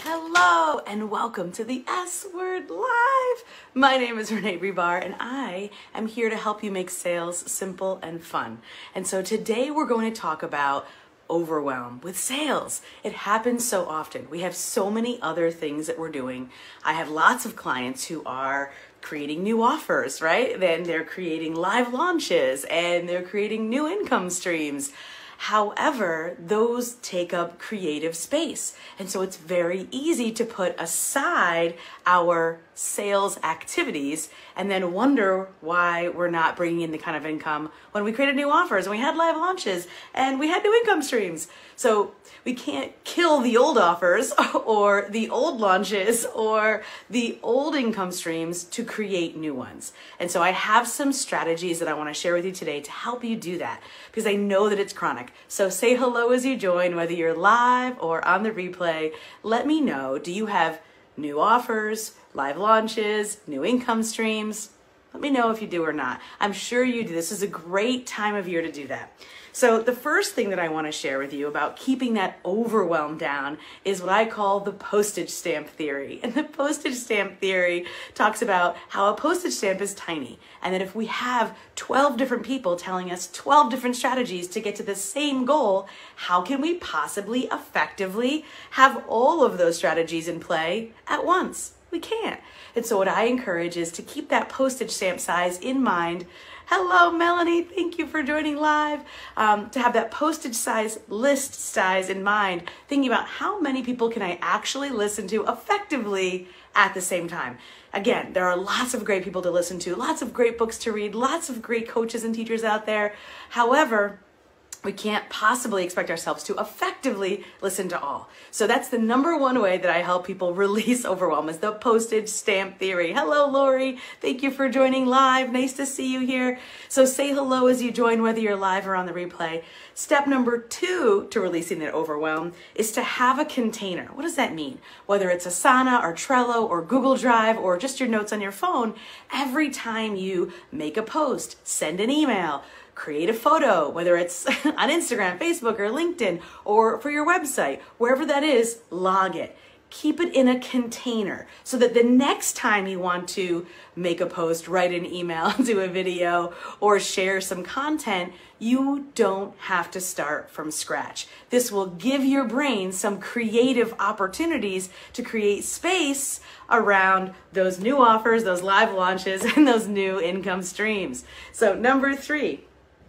Hello and welcome to the S Word Live. My name is Renee Rebar and I am here to help you make sales simple and fun. And so today we're going to talk about overwhelm with sales. It happens so often. We have so many other things that we're doing. I have lots of clients who are creating new offers, right? Then they're creating live launches and they're creating new income streams. However, those take up creative space. And so it's very easy to put aside our sales activities and then wonder why we're not bringing in the kind of income when we created new offers and we had live launches and we had new income streams. So we can't kill the old offers or the old launches or the old income streams to create new ones. And so I have some strategies that I want to share with you today to help you do that because I know that it's chronic. So say hello as you join, whether you're live or on the replay. Let me know, do you have new offers, live launches, new income streams? Let me know if you do or not. I'm sure you do. This is a great time of year to do that. So the first thing that I want to share with you about keeping that overwhelm down is what I call the postage stamp theory. And the postage stamp theory talks about how a postage stamp is tiny. And that if we have 12 different people telling us 12 different strategies to get to the same goal, how can we possibly effectively have all of those strategies in play at once? We can't. And so what I encourage is to keep that postage stamp size in mind. Hello, Melanie. Thank you for joining live. To have that postage size list size in mind, thinking about how many people can I actually listen to effectively at the same time. Again, there are lots of great people to listen to, lots of great books to read, lots of great coaches and teachers out there. However, we can't possibly expect ourselves to effectively listen to all. So that's the number one way that I help people release overwhelm is the postage stamp theory. Hello, Lori. Thank you for joining live. Nice to see you here. So say hello as you join, whether you're live or on the replay. Step number 2 to releasing that overwhelm is to have a container. What does that mean? Whether it's Asana or Trello or Google Drive or just your notes on your phone, every time you make a post, send an email, create a photo, whether it's on Instagram, Facebook, or LinkedIn, or for your website, wherever that is, log it. Keep it in a container so that the next time you want to make a post, write an email, do a video, or share some content, you don't have to start from scratch. This will give your brain some creative opportunities to create space around those new offers, those live launches, and those new income streams. So number 3,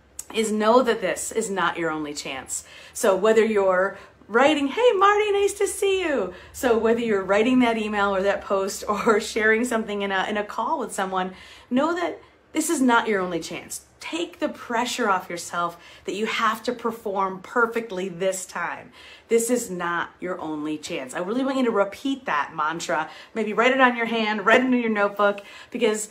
is know that this is not your only chance. So whether you're writing, hey Marty, nice to see you. So whether you're writing that email or that post or sharing something in a call with someone, know that this is not your only chance. Take the pressure off yourself that you have to perform perfectly this time. This is not your only chance. I really want you to repeat that mantra. Maybe write it on your hand, write it in your notebook, because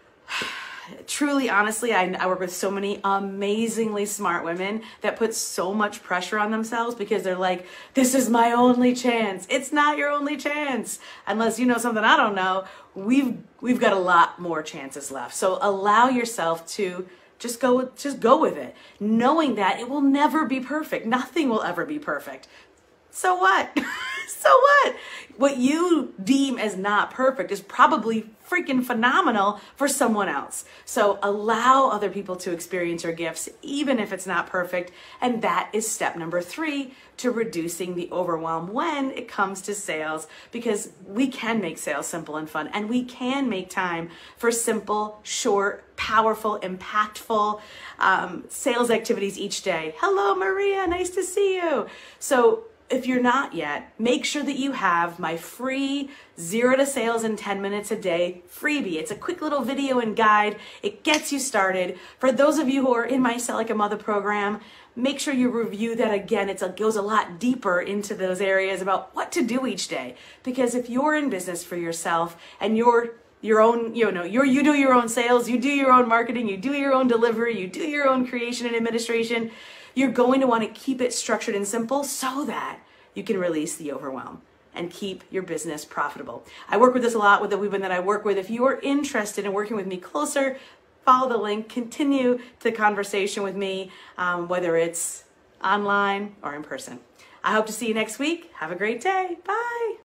truly, honestly, I work with so many amazingly smart women that put so much pressure on themselves because they're like, this is my only chance. It's not your only chance. Unless you know something I don't know, we've got a lot more chances left. So allow yourself to just go with it, knowing that it will never be perfect. Nothing will ever be perfect. So what? So what? What you deem as not perfect is probably freaking phenomenal for someone else. So allow other people to experience your gifts, even if it's not perfect. And that is step number 3 to reducing the overwhelm when it comes to sales, because we can make sales simple and fun, and we can make time for simple, short, powerful, impactful sales activities each day. Hello, Maria. Nice to see you. So if you're not yet, make sure that you have my free 0 to Sales in 10 Minutes a Day freebie. It's a quick little video and guide. It gets you started. For those of you who are in my Sell Like a Mother program, make sure you review that again. It goes a lot deeper into those areas about what to do each day. Because if you're in business for yourself and you're your own, you do your own sales, you do your own marketing, you do your own delivery, you do your own creation and administration, you're going to want to keep it structured and simple so that you can release the overwhelm and keep your business profitable. I work with this a lot with the women that I work with. If you are interested in working with me closer, follow the link, continue the conversation with me, whether it's online or in person. I hope to see you next week. Have a great day. Bye.